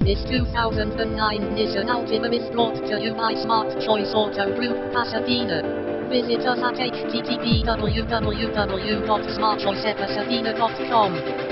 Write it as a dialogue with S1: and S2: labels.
S1: This 2009 Nissan Altima is brought to you by Smart Choice Auto Group, Pasadena. Visit us at http://www.smartchoicepasadena.com.